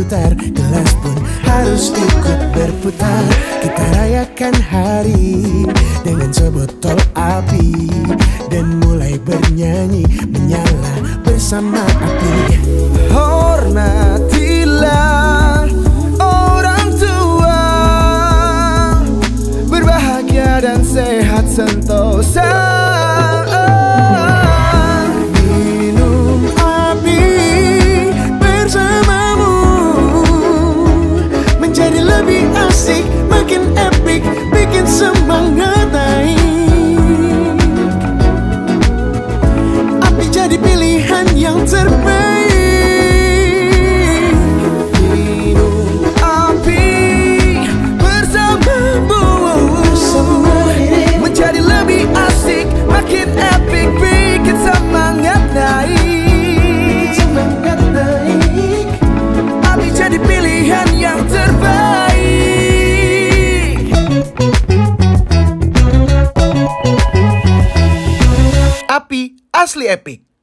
sebentar, gelas pun harus ikut berputar. Kita rayakan hari dengan sebotol api dan mulai bernyanyi, menyala bersama api. Hormatilah orang tua, berbahagia dan sehat sentosa. Minum api bersamamu menjadi lebih asik, makin epic, bikin semangat naik. Api jadi pilihan yang terbaik. Api asli epic.